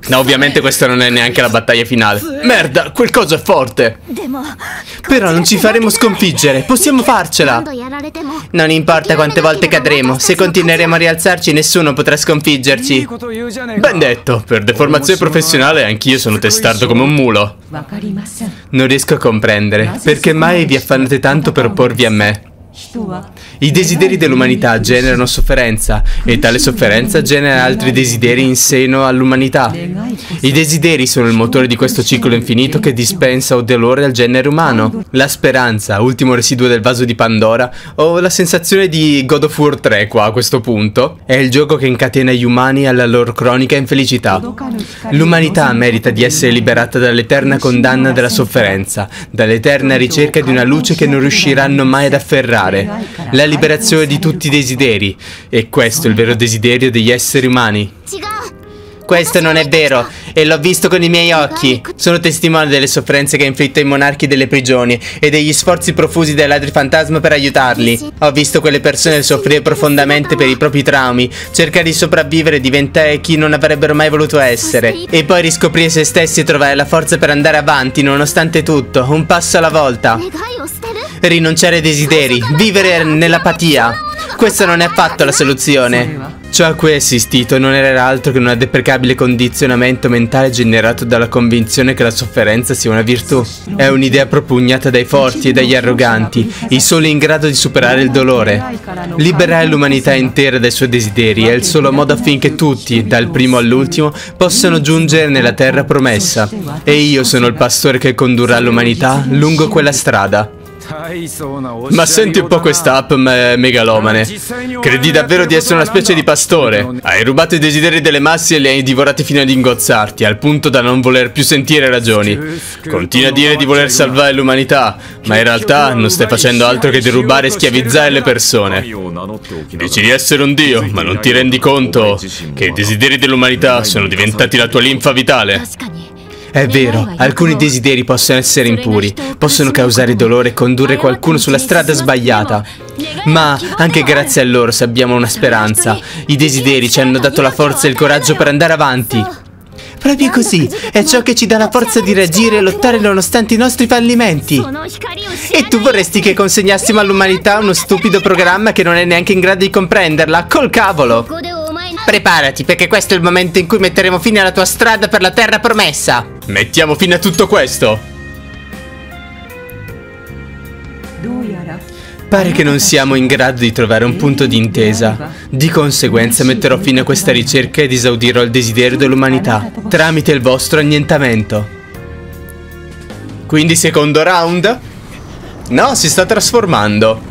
No, ovviamente questa non è neanche la battaglia finale. Merda, quel coso è forte. Però non ci faremo sconfiggere, possiamo farcela. Non importa quante volte cadremo, se continueremo a rialzarci nessuno potrà sconfiggerci. Ben detto, per deformazione professionale anch'io sono testardo come un mulo. Non riesco a comprendere, perché mai vi affannate tanto per opporvi a me? I desideri dell'umanità generano sofferenza e tale sofferenza genera altri desideri in seno all'umanità. I desideri sono il motore di questo ciclo infinito che dispensa dolore al genere umano. La speranza, ultimo residuo del vaso di Pandora, o la sensazione di God of War 3 qua a questo punto, è il gioco che incatena gli umani alla loro cronica infelicità. L'umanità merita di essere liberata dall'eterna condanna della sofferenza, dall'eterna ricerca di una luce che non riusciranno mai ad afferrare. La liberazione di tutti i desideri. E questo è il vero desiderio degli esseri umani. Questo non è vero, e l'ho visto con i miei occhi. Sono testimone delle sofferenze che ha inflitto ai monarchi delle prigioni e degli sforzi profusi dai ladri fantasma per aiutarli. Ho visto quelle persone soffrire profondamente per i propri traumi, cercare di sopravvivere e diventare chi non avrebbero mai voluto essere, e poi riscoprire se stessi e trovare la forza per andare avanti nonostante tutto, un passo alla volta. Rinunciare ai desideri, vivere nell'apatia. Questa non è affatto la soluzione. Ciò a cui hai assistito non era altro che un deprecabile condizionamento mentale generato dalla convinzione che la sofferenza sia una virtù. È un'idea propugnata dai forti e dagli arroganti, i soli in grado di superare il dolore. Liberare l'umanità intera dai suoi desideri è il solo modo affinché tutti, dal primo all'ultimo, possano giungere nella terra promessa. E io sono il pastore che condurrà l'umanità lungo quella strada. Ma senti un po' questa app megalomane. Credi davvero di essere una specie di pastore? Hai rubato i desideri delle masse e li hai divorati fino ad ingozzarti, al punto da non voler più sentire ragioni. Continui a dire di voler salvare l'umanità, ma in realtà non stai facendo altro che derubare e schiavizzare le persone. Dici di essere un dio, ma non ti rendi conto che i desideri dell'umanità sono diventati la tua linfa vitale? È vero, alcuni desideri possono essere impuri, possono causare dolore e condurre qualcuno sulla strada sbagliata. Ma anche grazie a loro se abbiamo una speranza. I desideri ci hanno dato la forza e il coraggio per andare avanti. Proprio così, è ciò che ci dà la forza di reagire e lottare nonostante i nostri fallimenti. E tu vorresti che consegnassimo all'umanità uno stupido programma che non è neanche in grado di comprenderla? Col cavolo! Preparati, perché questo è il momento in cui metteremo fine alla tua strada per la terra promessa. Mettiamo fine a tutto questo. Pare che non siamo in grado di trovare un punto di intesa. Di conseguenza metterò fine a questa ricerca ed esaudirò il desiderio dell'umanità tramite il vostro annientamento. Quindi secondo round? No, si sta trasformando.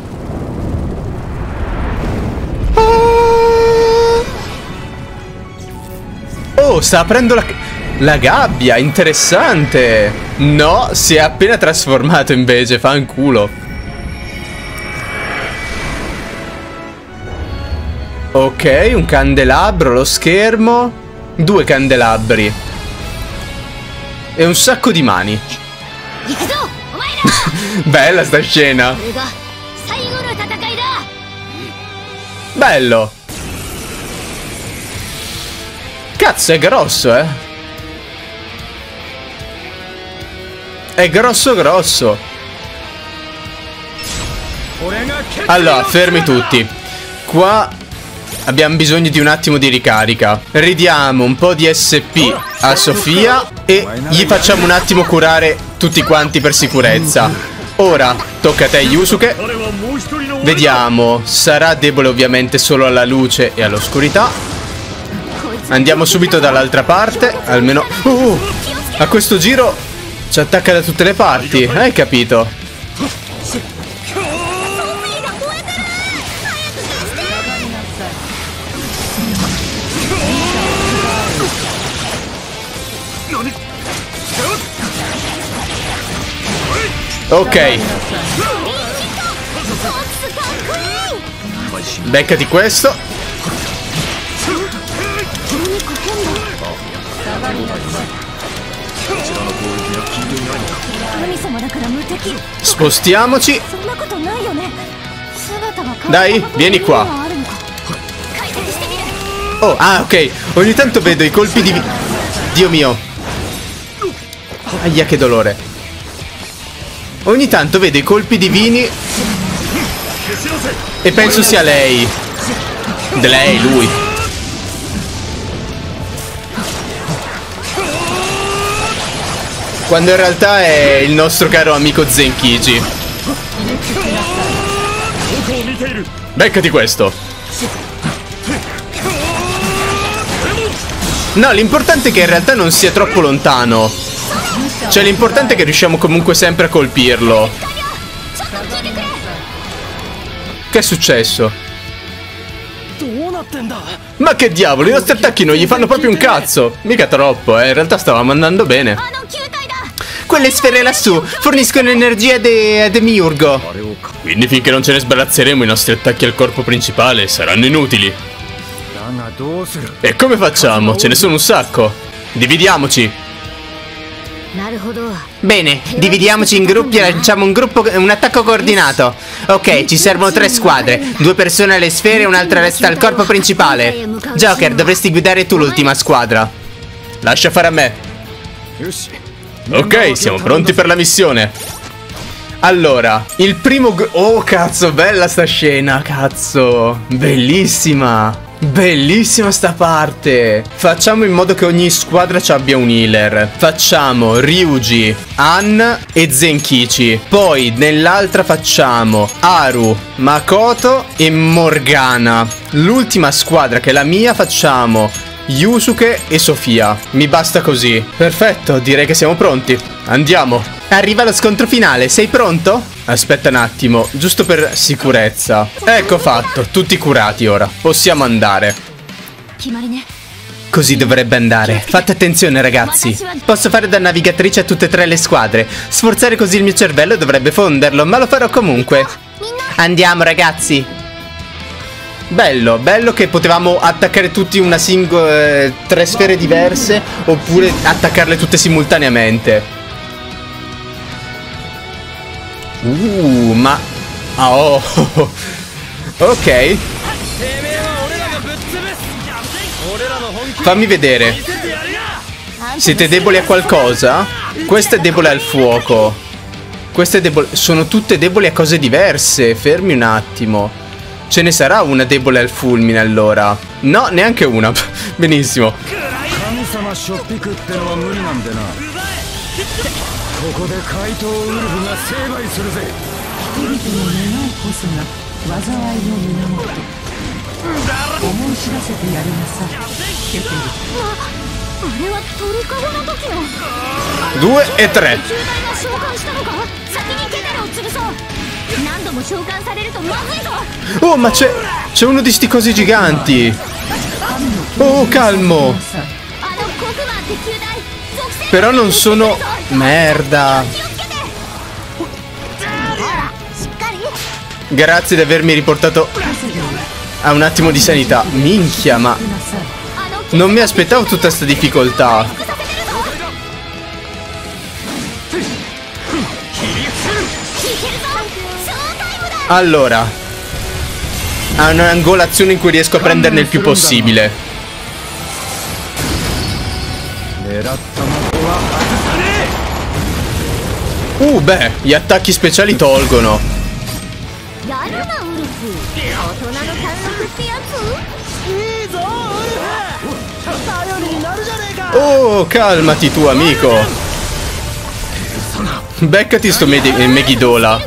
Oh, sta aprendo la gabbia, interessante. No, si è appena trasformato invece, fanculo. Ok, un candelabro, lo schermo, 2 candelabri e un sacco di mani. Bella sta scena. Bello. Cazzo, è grosso, eh. È grosso grosso. Allora, fermi tutti. Qua abbiamo bisogno di un attimo di ricarica. Ridiamo un po' di SP a Sofia e gli facciamo un attimo curare tutti quanti per sicurezza. Ora tocca a te, Yusuke. Vediamo. Sarà debole ovviamente solo alla luce e all'oscurità. Andiamo subito dall'altra parte. Almeno a questo giro ci attacca da tutte le parti. Hai capito? Ok. Beccati questo. Spostiamoci. Dai, vieni qua. Oh, ah, ok. Ogni tanto vedo i colpi Dio mio. Aia, che dolore. Ogni tanto vedo i colpi divini e penso sia lei. Lui. Quando in realtà è il nostro caro amico Zenkichi. Beccati questo. No, l'importante è che in realtà non sia troppo lontano. Cioè, l'importante è che riusciamo comunque sempre a colpirlo. Che è successo? Ma che diavolo, i nostri attacchi non gli fanno proprio un cazzo. Mica troppo, in realtà stavamo andando bene. Quelle sfere lassù forniscono energia a Demiurgo. Quindi finché non ce ne sbarazzeremo i nostri attacchi al corpo principale saranno inutili. E come facciamo? Ce ne sono un sacco. Dividiamoci. Bene, dividiamoci in gruppi e lanciamo un attacco coordinato. Ok, ci servono 3 squadre. 2 persone alle sfere e un'altra resta al corpo principale. Joker, dovresti guidare tu l'ultima squadra. Lascia fare a me. Ok, siamo pronti per la missione. Allora, il primo... Oh, cazzo, bella sta scena, cazzo. Bellissima. Bellissima sta parte. Facciamo in modo che ogni squadra ci abbia un healer. Facciamo Ryuji, Ann e Zenkichi. Poi nell'altra facciamo Haru, Makoto e Morgana. L'ultima squadra, che è la mia, facciamo Yusuke e Sofia. Mi basta così. Perfetto, direi che siamo pronti. Andiamo. Arriva lo scontro finale, sei pronto? Aspetta un attimo, giusto per sicurezza. Ecco fatto, tutti curati ora. Possiamo andare. Così dovrebbe andare. Fate attenzione ragazzi. Posso fare da navigatrice a tutte e 3 le squadre. Sforzare così il mio cervello dovrebbe fonderlo, ma lo farò comunque. Andiamo ragazzi. Bello, bello che potevamo attaccare tutti una singola 3 sfere diverse, oppure attaccarle tutte simultaneamente. Ma... Oh. Ok. Fammi vedere. Siete deboli a qualcosa? Questo è debole al fuoco. Questo è debole... Sono tutte deboli a cose diverse. Fermi un attimo. Ce ne sarà una debole al fulmine allora? No, neanche una. Benissimo. Due e 3. Oh, ma c'è uno di sti cosi giganti. Oh, calmo. Però non sono... Merda. Grazie di avermi riportato a un attimo di sanità. Minchia, ma... Non mi aspettavo tutta sta difficoltà. Allora, ha un'angolazione in cui riesco a prenderne il più possibile. Beh, gli attacchi speciali tolgono. Oh, calmati tu, amico. Beccati sto Megiddola.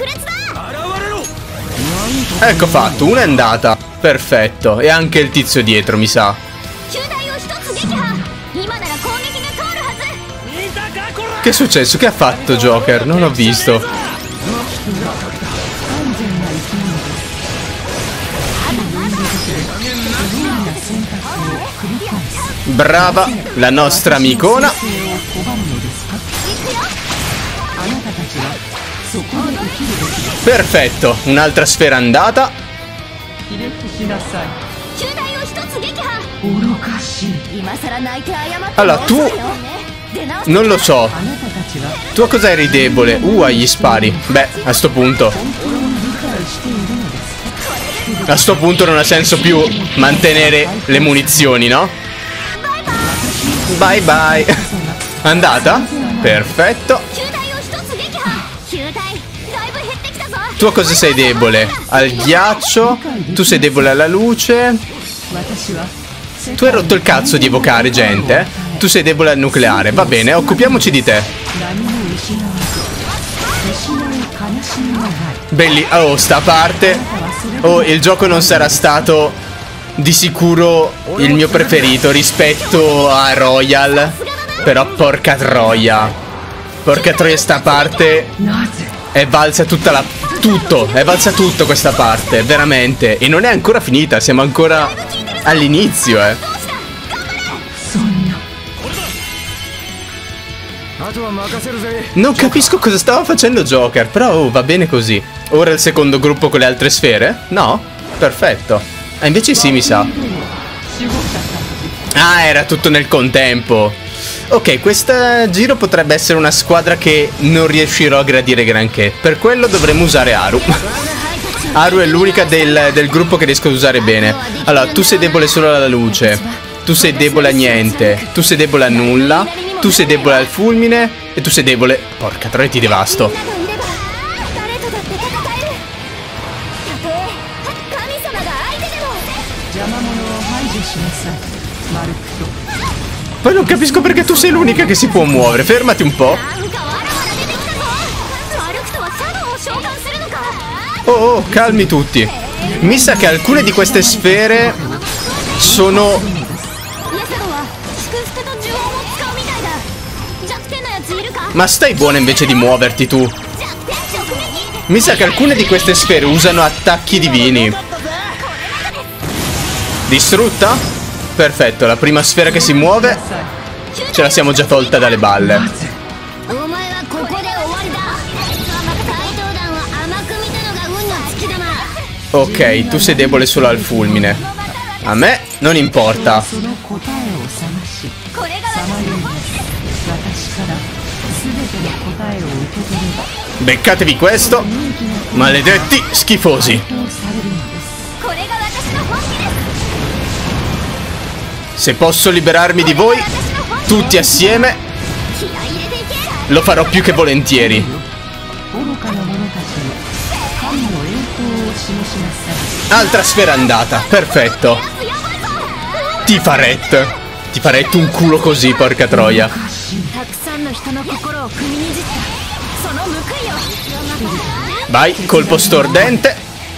Ecco fatto, una è andata. Perfetto, e anche il tizio dietro, mi sa. Che è successo? Che ha fatto Joker? Non ho visto. Brava la nostra amicona. Perfetto, un'altra sfera andata. Allora, tu... Non lo so. Tu a cosa eri debole? Agli spari. Beh, a sto punto. A sto punto non ha senso più mantenere le munizioni, no? Bye bye. Andata? Perfetto. Tu a cosa sei debole? Al ghiaccio. Tu sei debole alla luce. Tu hai rotto il cazzo di evocare gente. Tu sei debole al nucleare. Va bene, occupiamoci di te. Belli. Oh, sta parte. Oh, il gioco non sarà stato di sicuro il mio preferito rispetto a Royal. Però porca troia. Porca troia, sta parte è valsa tutta la... Tutto, è valsa tutto questa parte, veramente. E non è ancora finita, siamo ancora all'inizio, Non capisco cosa stava facendo Joker, però oh, va bene così. Ora il secondo gruppo con le altre sfere? No? Perfetto. Invece sì, mi sa. Ah, era tutto nel contempo. Ok, questo giro potrebbe essere una squadra che non riuscirò a gradire granché. Per quello dovremmo usare Haru. Haru è l'unica del gruppo che riesco ad usare bene. Allora, tu sei debole solo alla luce. Tu sei debole a niente. Tu sei debole a nulla. Tu sei debole al fulmine. E tu sei debole... Porca troia, ti devasto. Poi non capisco perché tu sei l'unica che si può muovere. Fermati un po'. Oh, calmi tutti. Mi sa che alcune di queste sfere sono... Ma stai buona invece di muoverti tu. Mi sa che alcune di queste sfere usano attacchi divini. Distrutta? Perfetto, la prima sfera che si muove ce la siamo già tolta dalle balle. Ok, tu sei debole solo al fulmine. A me non importa. Beccatevi questo. Maledetti schifosi. Se posso liberarmi di voi tutti assieme, lo farò più che volentieri. Altra sfera andata, perfetto. Ti farete un culo così, porca troia. Vai, colpo stordente.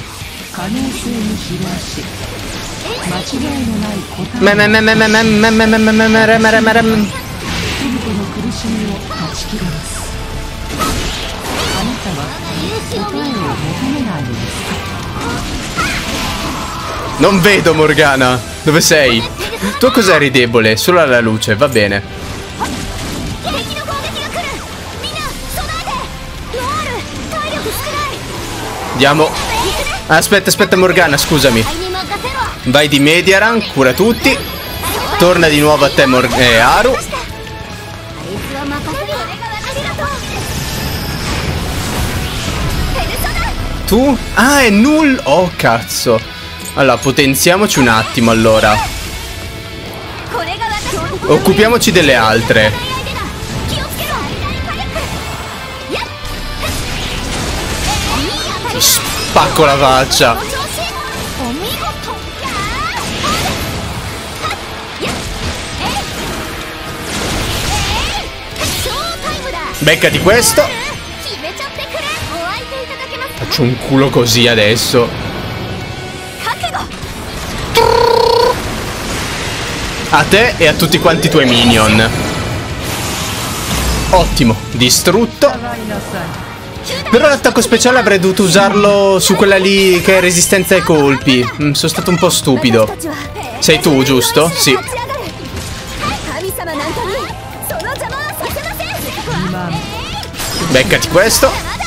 Non vedo Morgana. Dove sei? Tu cos'eri debole? Solo alla luce, va bene. Andiamo. Aspetta Morgana, scusami. Vai di Mediaran, cura tutti. Torna di nuovo a te Haru. Tu? Ah, è null. Oh cazzo. Allora, potenziamoci un attimo allora. Occupiamoci delle altre. Spacco la faccia. Beccati questo. Faccio un culo così adesso. A te e a tutti quanti i tuoi minion. Ottimo, distrutto. Però l'attacco speciale avrei dovuto usarlo su quella lì che è resistenza ai colpi. Sono stato un po' stupido. Sei tu, giusto? Sì. Beccati questo.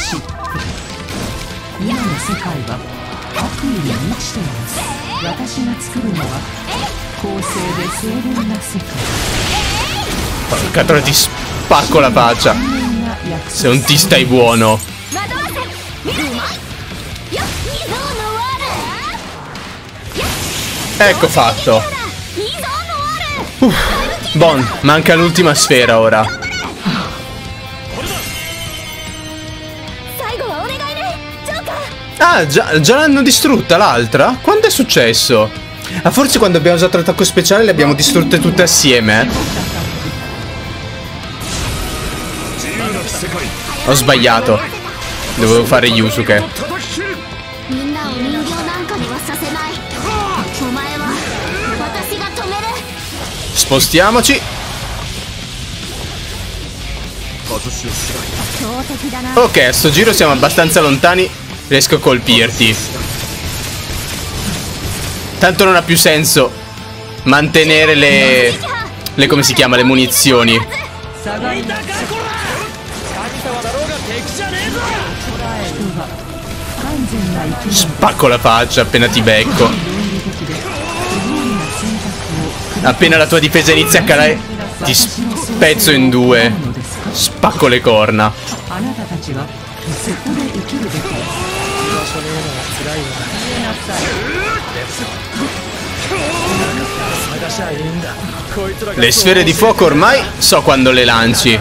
Porca troia, ti spacco la faccia. Se non ti stai buono. Ecco fatto. Bon, manca l'ultima sfera ora. Ah, già l'hanno distrutta l'altra? Quando è successo? Ah, forse quando abbiamo usato l'attacco speciale le abbiamo distrutte tutte assieme. Ho sbagliato. Dovevo fare Yusuke. Spostiamoci. Ok, a sto giro siamo abbastanza lontani. Riesco a colpirti. Tanto non ha più senso mantenere le come si chiama, le munizioni. Spacco la faccia appena ti becco. Appena la tua difesa inizia a calare, ti spezzo in due. Spacco le corna. Le sfere di fuoco ormai so quando le lanci.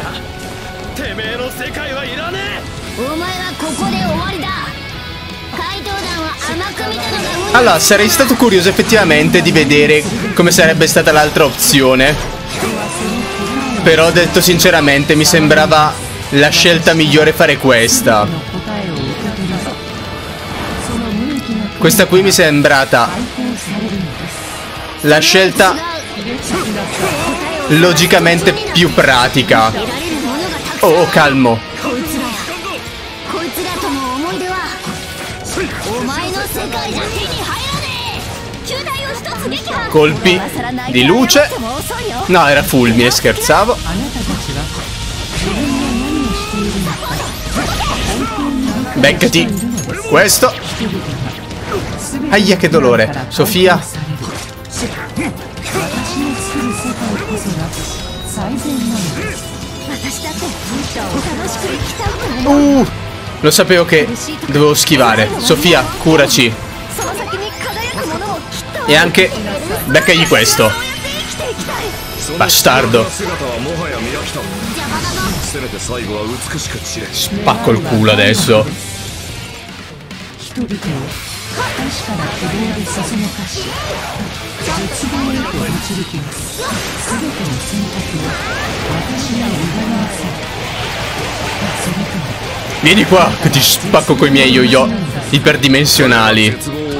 Allora, sarei stato curioso effettivamente di vedere come sarebbe stata l'altra opzione. Però, detto sinceramente, mi sembrava la scelta migliore fare questa. Questa qui mi è sembrata la scelta logicamente più pratica. Oh, calmo. Colpi di luce. No, era fulmine, scherzavo. Beccati questo. Aia, che dolore. Sofia. Lo sapevo che dovevo schivare. Sofia, curaci. E anche beccagli questo. Bastardo. Spacco il culo adesso. Vieni qua che ti spacco coi miei yo-yo iperdimensionali.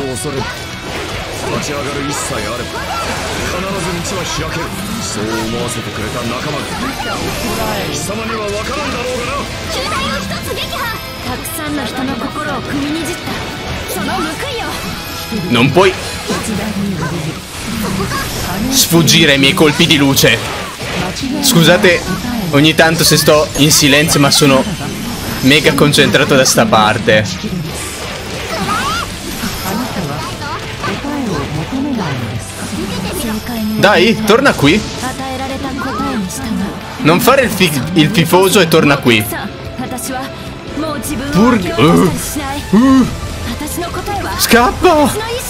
Non puoi sfuggire ai miei colpi di luce. Scusate ogni tanto se sto in silenzio, ma sono mega concentrato da sta parte. Dai, torna qui. Non fare il tifoso e torna qui. Scappa!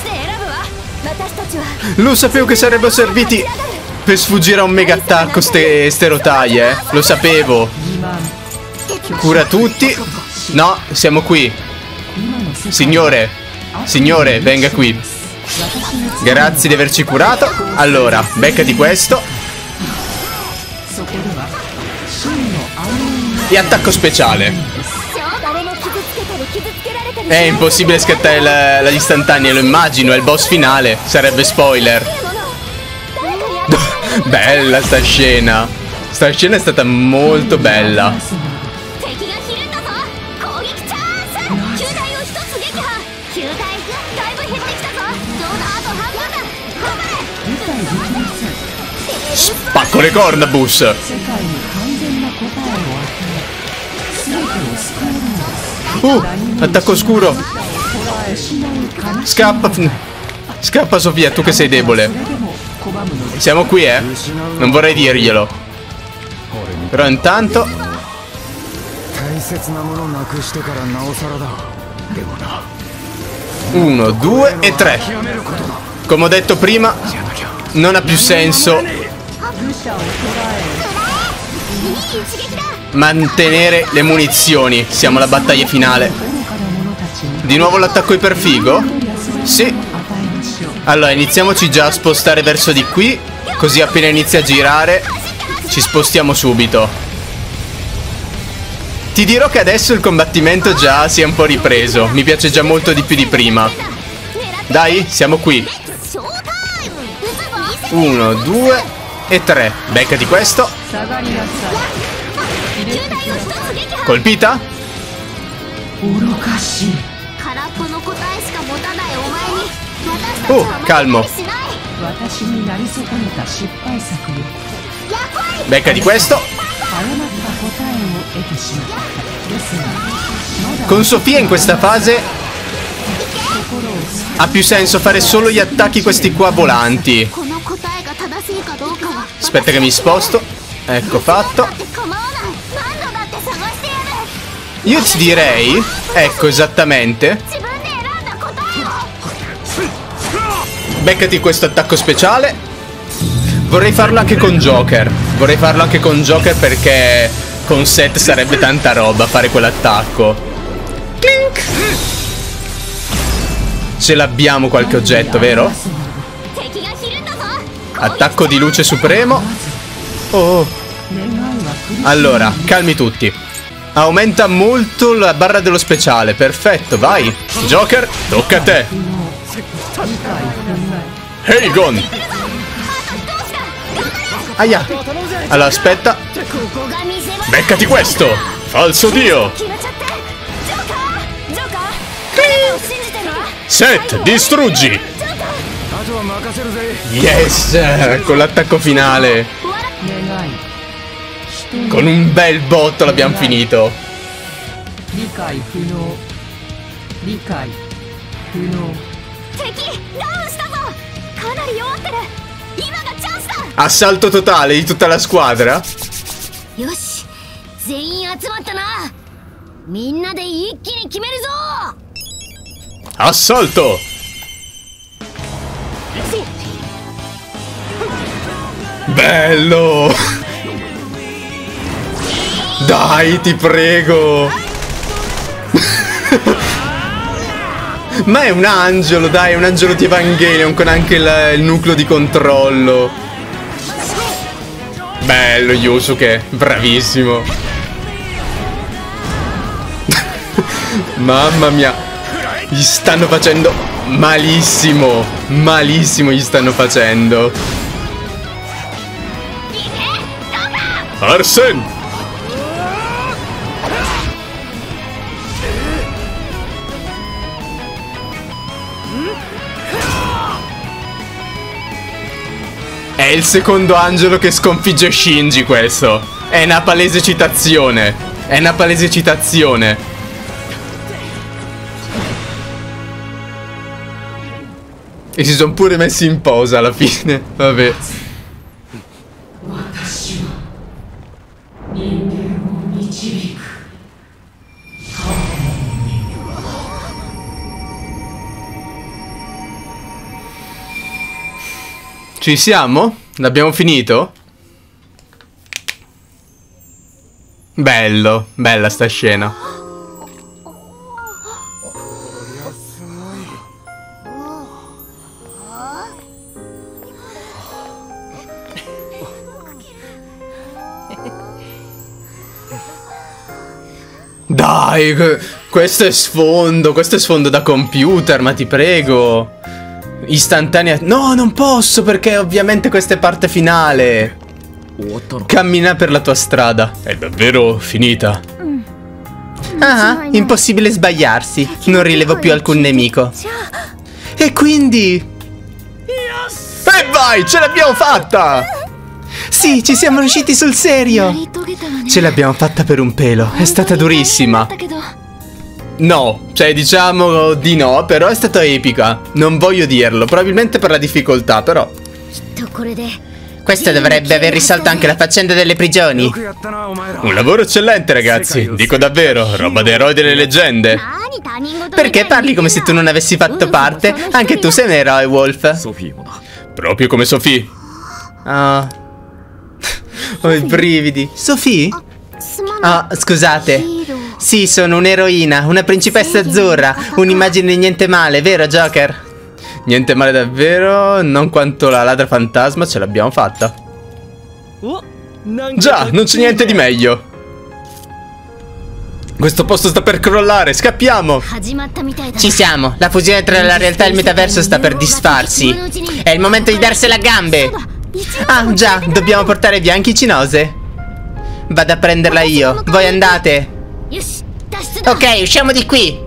Lo sapevo che sarebbero serviti per sfuggire a un mega attacco ste rotaie, Lo sapevo. Cura tutti. No, siamo qui. Signore, venga qui. Grazie di averci curato. Allora, beccati questo. E attacco speciale. È impossibile scattare la istantanea, lo immagino, è il boss finale. Sarebbe spoiler. Bella sta scena. Sta scena è stata molto bella. Spacco le corna, Bus. Attacco scuro. Scappa. Scappa, Sofia, tu che sei debole. Siamo qui, non vorrei dirglielo. Però intanto 1, 2 e 3. Come ho detto prima, non ha più senso Mantenere le munizioni. Siamo alla battaglia finale. Di nuovo l'attacco iperfigo? Sì. Allora iniziamoci già a spostare verso di qui. Così appena inizia a girare ci spostiamo subito. Ti dirò che adesso il combattimento già si è un po' ripreso. Mi piace già molto di più di prima. Dai, siamo qui. 1, 2 e 3. Beccati questo. Colpita? Calmo. Beccati questo. Con Sofia in questa fase ha più senso fare solo gli attacchi questi qua volanti. Aspetta che mi sposto. Ecco fatto. Io ti direi, ecco esattamente, beccati questo attacco speciale. Vorrei farlo anche con Joker. Vorrei farlo anche con Joker perché con Seth sarebbe tanta roba fare quell'attacco. Clink. Ce l'abbiamo qualche oggetto, vero? Attacco di luce supremo. Oh. Allora, calmi tutti. Aumenta molto la barra dello speciale. Perfetto, vai. Joker, tocca a te. Heigon. Aia. Allora, aspetta. Beccati questo. Falso dio. Seth, distruggi. Yes. Con l'attacco finale. Con un bel botto l'abbiamo finito. Assalto totale di tutta la squadra. Assalto. Bello. Dai, ti prego. Ma è un angelo, dai, è un angelo di Evangelion con anche il nucleo di controllo. Bello Yusuke, bravissimo. Mamma mia. Gli stanno facendo malissimo. Malissimo gli stanno facendo. Arsen. È il secondo angelo che sconfigge Shinji questo. È una palese citazione. È una palese citazione. E si sono pure messi in posa alla fine. Vabbè. Ci siamo? L'abbiamo finito? Bello, bella sta scena. Dai, questo è sfondo da computer, ma ti prego. Istantanea. No, non posso perché ovviamente questa è parte finale. Cammina per la tua strada. È davvero finita. Ah, impossibile sbagliarsi. Non rilevo più alcun nemico. E quindi... E vai, ce l'abbiamo fatta! Sì, ci siamo riusciti sul serio. Ce l'abbiamo fatta per un pelo. È stata durissima. No, cioè diciamo di no, però è stata epica. Non voglio dirlo, probabilmente per la difficoltà, però. Questo dovrebbe aver risolto anche la faccenda delle prigioni. Un lavoro eccellente, ragazzi. Dico davvero, roba da eroi delle leggende. Perché parli come se tu non avessi fatto parte? Anche tu sei un eroe, Wolf. Proprio come Sophie. Ho i brividi. Sophie? Oh, scusate. Sì, sono un'eroina, una principessa azzurra. Un'immagine di niente male, vero Joker? Niente male davvero, non quanto la ladra fantasma ce l'abbiamo fatta. Già, non c'è niente di meglio. Questo posto sta per crollare, scappiamo! Ci siamo, la fusione tra la realtà e il metaverso sta per disfarsi. È il momento di darsela a gambe. Ah, già, dobbiamo portare via anche Ichinose. Vado a prenderla io, voi andate. Ok, usciamo di qui.